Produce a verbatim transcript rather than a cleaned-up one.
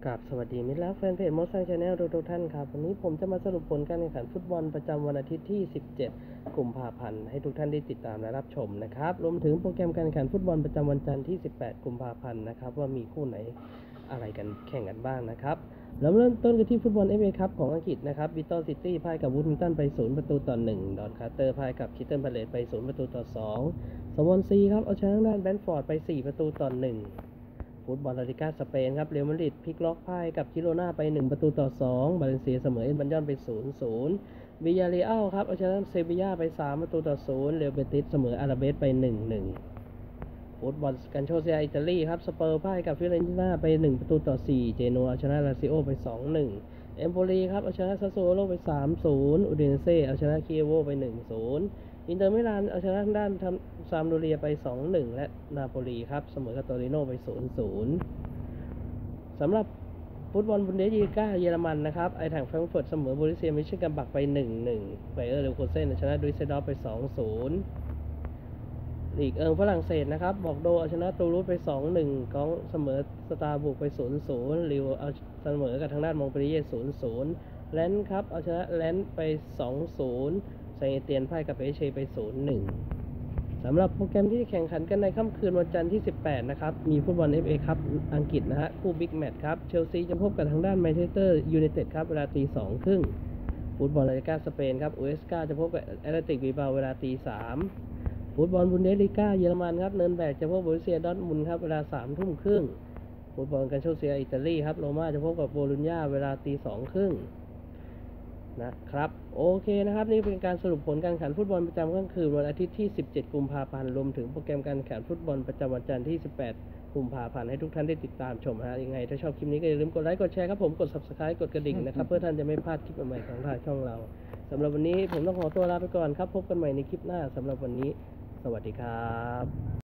กับสวัสดีมิตรและแฟนเพจมดซังชาแนลทุกท่านครับวันนี้ผมจะมาสรุปผลการแข่งขันฟุตบอลประจำวันอาทิตย์ที่สิบเจ็ดกุมภาพันธ์ให้ทุกท่านได้ติดตามและรับชมนะครับรวมถึงโปรแกรมการแข่งขันฟุตบอลประจำวันจันทร์ที่สิบแปดกุมภาพันธ์นะครับว่ามีคู่ไหนอะไรกันแข่งกันบ้างนะครับเราเริ่มต้นกันที่ฟุตบอล เอฟ เอ คัพของอังกฤษนะครับบิตตัลซิตี้พ่ายกับวูดแฮมป์ตันไปศูนย์ประตูต่อหนึ่งดอนคาร์เตอร์พ่ายกับคิตเทิลพาเลซไปศูนย์ประตูต่อสองสวอนซีครับเอาชนะด้านแบนฟอร์ดไปสี่ประตูต่อหนึ่งฟุตบอลลาลิก้าสเปนครับเรอัลมาดริดพลิกล็อกพ่ายกับกิโรนาไปหนึ่งประตูต่อสองบาเลนเซียเสมอเอ็นบันยอนไปศูนย์ ศูนย์วิยาเรอัลครับเอาชนะเซบีย่าไปสามประตูต่อศูนย์เรอัลเบติสเสมออาราเบสไปหนึ่ง หนึ่งฟุตบอลกันโชเซียอิตาลีครับสเปอร์พ่ายกับฟิเรนติน่าไปหนึ่งประตูต่อสี่เจโนเอาชนะลาซิโอไปสอง หนึ่งเอมโปลีครับเอาชนะซาสโซโลไปสาม ศูนย์อุดิเนเซ่เอาชนะคีเอโวไปหนึ่ง ศูนย์อินเตอร์มิลานเอาชนะด้านซามโดเรียไปสอง หนึ่งและนาโปลีครับเสมอกับโตริโนไปศูนย์ ศูนย์สำหรับฟุตบอลบุนเดสลีก้าเยอรมันนะครับไอแทงแฟรงก์เฟิร์ตเสมอโบรุสเซียมินชั่นแกลาบัคไป หนึ่ง หนึ่ง ไบเออร์เลเวอร์คูเซ่นชนะดุยเซดอร์ฟไป สอง ศูนย์ลีกเอิงฝรั่งเศสนะครับบอกโดเอาชนะตูรูสไป สอง หนึ่ง กองเสมอสตาร์บุกไป ศูนย์ ศูนย์ ลิวเอาเสมอกับทางด้านมองเปรีเย่ ศูนย์ ศูนย์ แลนด์ครับเอาชนะแลนด์ไป สอง ศูนย์ ไซเตียนพ่ายกับเอเชไป ศูนย์ หนึ่งสำหรับโปรแกรมที่แข่งขันกันในค่ำคืนวันจันทร์ที่สิบแปดนะครับมีฟุตบอล เอฟ เอ คัพอังกฤษนะฮะคู่บิ๊กแมตช์ครับเชลซีจะพบกับทางด้านแมนเชสเตอร์ยูไนเต็ดครับเวลาตีสองครึ่งฟุตบอลลาลิก้าสเปนครับอูเอสกาจะพบกับแอตเลติกบิลบาโอเวลาตีสามฟุตบอลบุนเดสลีกาเยอรมันครับเนิร์นแบกจะพบกับโบรุสเซียดอร์ทมุนด์ครับเวลาสามทุ่มครึ่งฟุตบอลกันโชเซียอิตาลีครับโรม่าจะพบกับโบโลญญาเวลาตีสองครึ่งนะครับโอเคนะครับนี่เป็นการสรุปผลการแข่งขันฟุตบอลประจำกลางคืนวันอาทิตย์ที่สิบเจ็ดกุมภาพันธ์รวมถึงโปรแกรมการแข่งขันฟุตบอลประจำวันจันทร์ที่สิบแปดกุมภาพันธ์ให้ทุกท่านได้ติดตามชมฮะยังไงถ้าชอบคลิปนี้ก็อย่าลืมกดไลค์กดแชร์ครับผมกด ซับสไครบ์ กดกระดิ่งนะครับเพื่อท่านจะไม่พลาดคลิปใหม่ๆของทางช่องเราสำหรับวันนี้ผมต้องขอตัวลาไปก่อนครับพบกันใหม่ในคลิปหน้าสำหรับวันนี้สวัสดีครับ